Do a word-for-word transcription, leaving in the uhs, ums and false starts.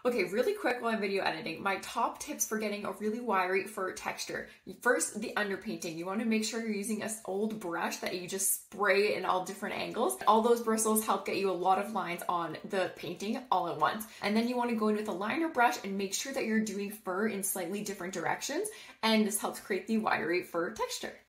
Okay, really quick while I'm video editing, my top tips for getting a really wiry fur texture. First, the underpainting. You want to make sure you're using an old brush that you just spray in all different angles. All those bristles help get you a lot of lines on the painting all at once. And then you want to go in with a liner brush and make sure that you're doing fur in slightly different directions, and this helps create the wiry fur texture.